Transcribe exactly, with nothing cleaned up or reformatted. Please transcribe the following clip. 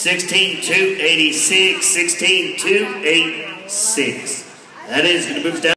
sixteen two eighty-six, sixteen two eighty-six. That is going to move down.